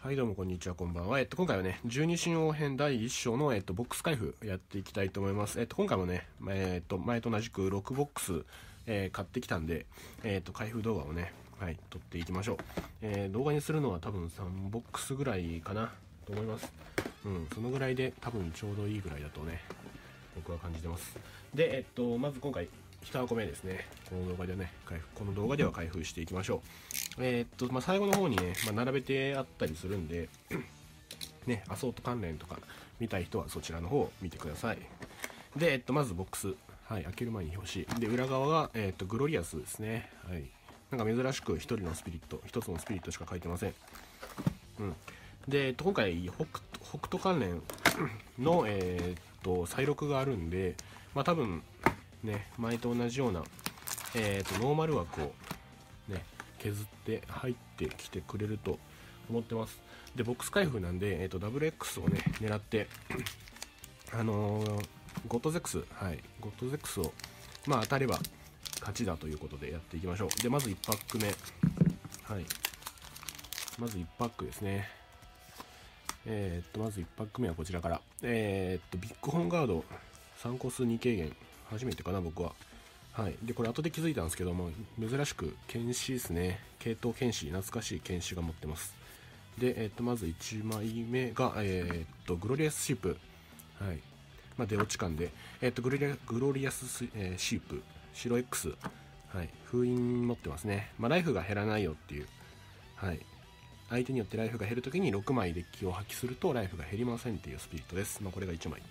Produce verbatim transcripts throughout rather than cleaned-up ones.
はいどうもこんにちは、こんばんは。えっと今回はね、十二神王編だいいっ章のえっとボックス開封やっていきたいと思います。えっと今回もね、えっと前と同じくろくボックス、えー、買ってきたんで、えっと開封動画をね、はい撮っていきましょう。えー、動画にするのは多分さんボックスぐらいかなと思います。うん、そのぐらいで多分ちょうどいいぐらいだとね、僕は感じてます。で、えっとまず今回いち箱目ですね。この動画でね、開封この動画では開封していきましょう。えー、っと、まあ、最後の方にね、まあ、並べてあったりするんで、ね、アソート関連とか見たい人はそちらの方を見てください。で、えっと、まずボックス。はい、開ける前に表紙。で、裏側が、えっと、グロリアスですね。はい。なんか珍しく一人のスピリット、一つのスピリットしか書いてません。うん。で、えっと、今回北、北斗関連の、えー、っと、再録があるんで、まあ多分、ね、前と同じような、えー、とノーマル枠を、ね、削って入ってきてくれると思ってます。でボックス開封なんで、えー、と ダブリューエックス をね狙ってあのー、ゴッドゼックス、はい、ゴッドゼックスをまあ当たれば勝ちだということでやっていきましょう。でまずいちパック目、はい、まずいちパックですね。えー、っとまずいちパック目はこちらから、えー、っとビッグホーンガードさんコスに軽減、初めてかな僕は。はい、でこれ後で気づいたんですけども、珍しく剣士ですね。系統剣士、懐かしい剣士が持ってます。で、えー、っとまずいちまいめが、えー、っとグロリアスシープ、はい、まあ、出落ち感で、えー、っとグロリアグロリアス、えー、シープ白 X、はい、封印持ってますね。まあ、ライフが減らないよっていう、はい、相手によってライフが減るときにろくまいデッキを破棄するとライフが減りませんっていうスピリットです。まあ、これがいちまい、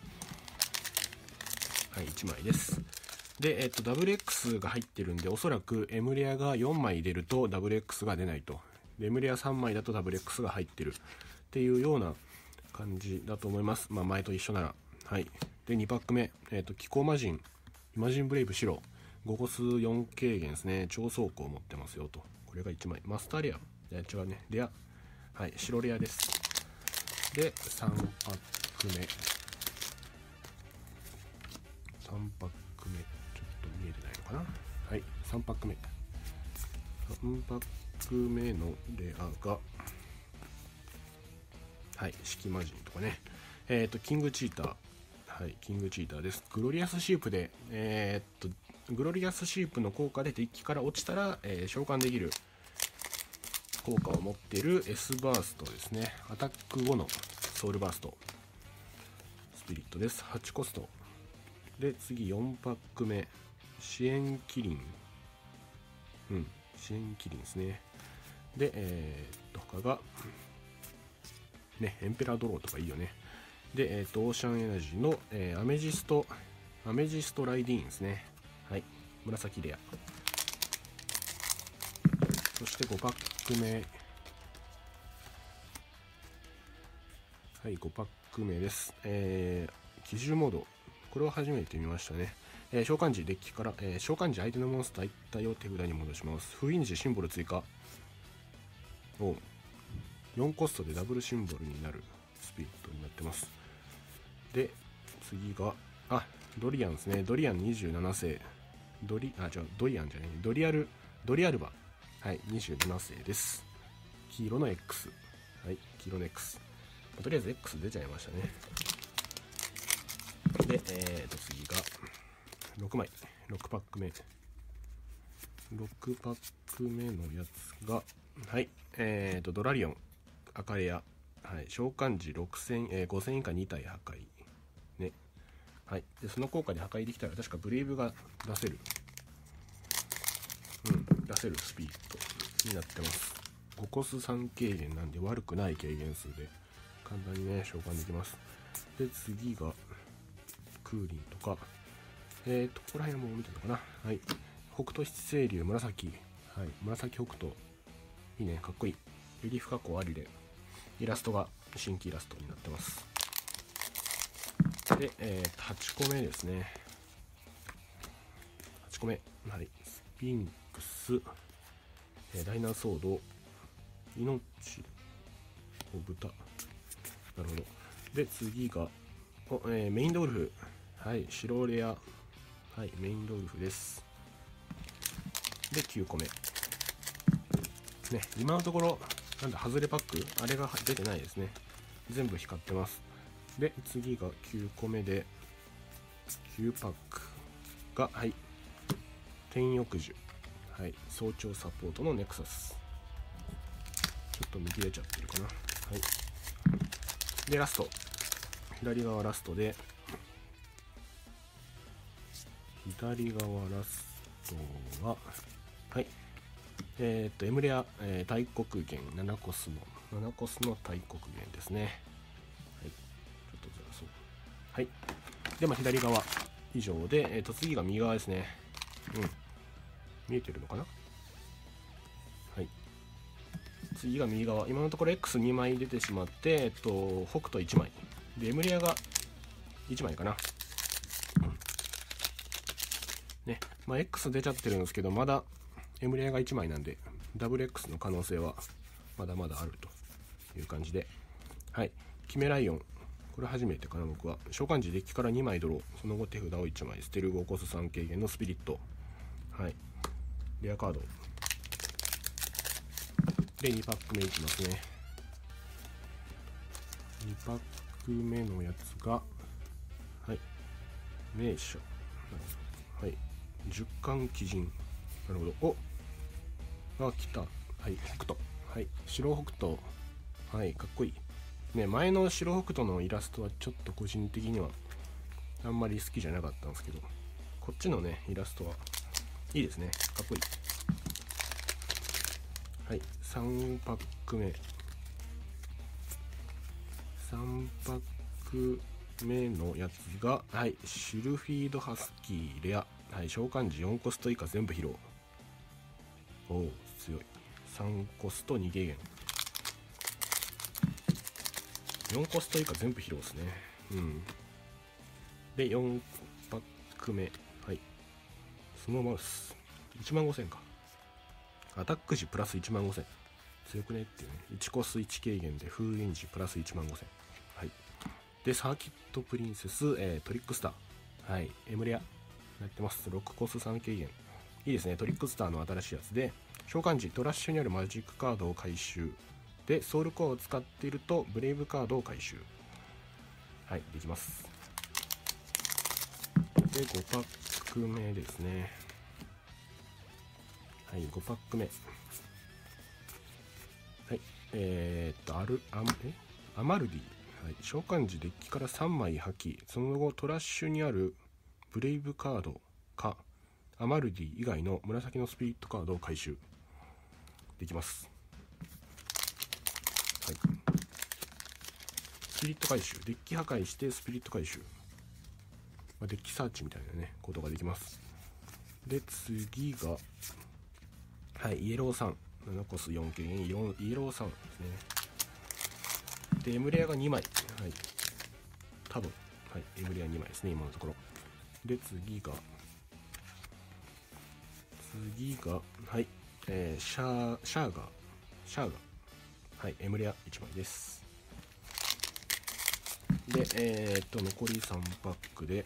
はい、いちまいです。で、えっと、ダブリューエックス が入ってるんで、おそらくエムレアがよんまい出ると ダブリューエックス が出ないと。で、エムレアさんまいだと ダブリューエックス が入ってるっていうような感じだと思います。まあ、前と一緒なら。はい。で、にパック目。えっと、気候魔人。イマジンブレイブ白。ごコスよん軽減ですね。超走行を持ってますよと。これがいちまい。マスターレア。え違うね。レア。はい。白レアです。で、さんパック目。さんパック目。見えてないのかな。はい、さんパック目。さんパック目のレアが、はい、式魔人とかね。えっ、ー、と、キングチーター。はい、キングチーターです。グロリアスシープで、えっ、ー、と、グロリアスシープの効果でデッキから落ちたら、えー、召喚できる効果を持っている S バーストですね。アタック後のソウルバースト。スピリットです。はちコスト。で、次よんパック目。支援キリン、うん、支援キリンですね。で、えー、っと他がね、エンペラードローとかいいよね。で、えー、っとオーシャンエナジーの、えー、アメジストアメジストライディーンですね。はい、紫レア。そしてごパック目、はい、ごパック目です。えー、奇獣モード、これを初めて見ましたね。えー、召喚時デッキから、えー、召喚時相手のモンスター一体を手札に戻します。封印時シンボル追加をよんコストでダブルシンボルになるスピリットになってます。で次があドリアンですね。ドリアンにじゅうなな世、ドリあ違うドリアンじゃないドリアルドリアルバ、はい、にじゅうなな世です。黄色の X、 はい、黄色の X、まあ、とりあえず X 出ちゃいましたね。でえーと次がろくまい、ろくパック目、ろくパック目のやつが、はい、えーとドラリオン赤レア、はい、召喚時ろくせん、えー、ごせん以下に体破壊ね。はい、でその効果で破壊できたら確かブレイブが出せる、うん出せるスピリットになってます。ごコスさん軽減なんで悪くない軽減数で簡単にね召喚できます。で次がクーリンとか、えーと、ここら辺も見てるのかな。はい。北斗七星流紫。はい。紫北斗。いいね。かっこいい。リリーフ加工ありで、イラストが新規イラストになってます。で、えーと、はちこめですね。はちこめ。はい。スピンクス、えー、ダイナソード、命、お豚。なるほど。で、次が、おえー、メインドウルフ。はい。白レア。はい、メインドウルフです。で、きゅうこめ。ね、今のところ、 なんだ、外れパックあれが出てないですね。全部光ってます。で次がきゅうこめできゅうパックが、はい天翼樹、はい早朝サポートのネクサス、ちょっと見切れちゃってるかな。はいでラスト、左側ラストで左側ラストは、はいえー、っとエムレア、えー、大黒源ななコスのななコスの大黒源ですね。はいちょっとずらそう。はいでまあ左側以上で、えー、っと次が右側ですね。うん見えてるのかな。はい次が右側、今のところ エックスに 枚出てしまって、えっと北斗いちまいでエムレアがいちまいかな。ねまあ X 出ちゃってるんですけど、まだエムレアがいちまいなんで ダブルエックス の可能性はまだまだあるという感じで、はいキメライオン、これ初めてかな僕は。召喚時デッキからにまいドロー、その後手札をいちまい捨てるごコスさん軽減のスピリット、はいレアカードでにパック目いきますね。にパック目のやつが、はい名所、はい十貫鬼神、なるほど。おあ来た、はい北斗、はい白北斗、はいかっこいいね。前の白北斗のイラストはちょっと個人的にはあんまり好きじゃなかったんですけど、こっちのねイラストはいいですね、かっこいい。はいさんパック目、さんパック目のやつが、はいシルフィードハスキーレア、はい召喚時よんコスト以下全部披露。おお強い。さんコストに軽減、よんコスト以下全部披露ですね。うんでよんパック目、はいスノーマウスいちまんごせんか。アタック時プラスいちまんごせん、強くねっていうね。いちコスいち軽減で封印時プラスいちまんごせん。はいでサーキットプリンセス、えー、トリックスター、はいエムレアやってます。ろくコスさん軽減、いいですね。トリックスターの新しいやつで、召喚時トラッシュにあるマジックカードを回収でソウルコアを使っているとブレイブカードを回収、はいできます。でごパック目ですね。はいごパック目、はいえー、っとアルアえアマルディ、はい、召喚時デッキからさんまい破棄、その後トラッシュにあるブレイブカードかアマルディ以外の紫のスピリットカードを回収できます。はいスピリット回収、デッキ破壊してスピリット回収、まあ、デッキサーチみたいなねことができます。で次がはいイエローさんななコスよん軽減、イエローさんですね。でエムレアがにまい、はい多分はいエムレアにまいですね今のところ。で次が次がはいえー、シャーシャーガーシャーガーはいエムレアいちまいです。でえー、っと残りさんパックで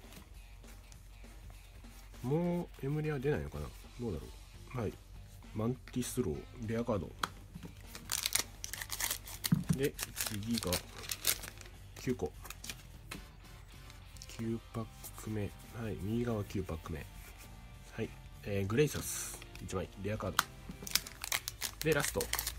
もうエムレア出ないのかな、どうだろう。はいマンティスローレアカードで次がきゅうこきゅうパック目、はい右側きゅうパック目、はい、えー、グレイサスいちまいレアカードでラスト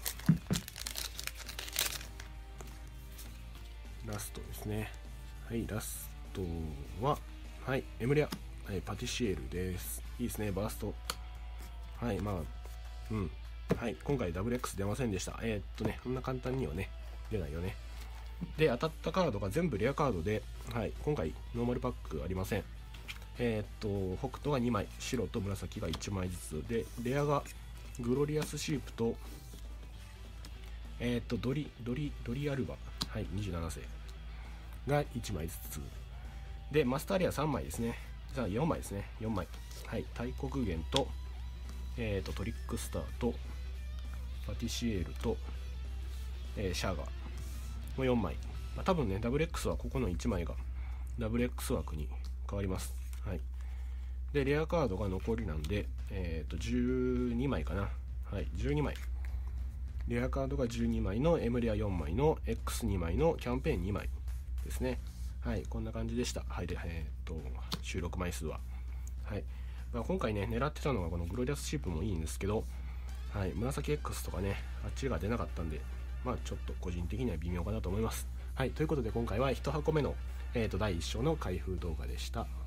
ラストですね。はいラストははいエムレア、はい、パティシエルです。いいですねバースト、はいまあうんはい今回 ダブルエックス 出ませんでした。えー、っとねこんな簡単にはね出ないよね。で当たったカードが全部レアカードで、はい今回ノーマルパックありません。えー、っと北斗がにまい、白と紫がいちまいずつで、レアがグロリアスシープとえー、っとドリドリドリアルバ、はいにじゅうななせいがいちまいずつで、マスターレアさんまいですね。じゃあよんまいですね、よんまい、はい大黒源とえー、とトリックスターとパティシエールと、えー、シャーガーのよんまい、まあ、多分ね ダブルエックス はここのいちまいが ダブルエックス 枠に変わります。はいでレアカードが残りなんで、えー、とじゅうにまいかな、はいじゅうにまいレアカードがじゅうにまいの M レアよんまいの エックスに 枚のキャンペーンにまいですね。はい、こんな感じでした。はい、で、えー、っと収録枚数は。はい、まあ、今回ね狙ってたのがこのグロリアスシープもいいんですけど、はい、紫 X とかねあっちが出なかったんで、まあちょっと個人的には微妙かなと思います。はい、ということで今回はいち箱目の、えー、とだいいっ章の開封動画でした。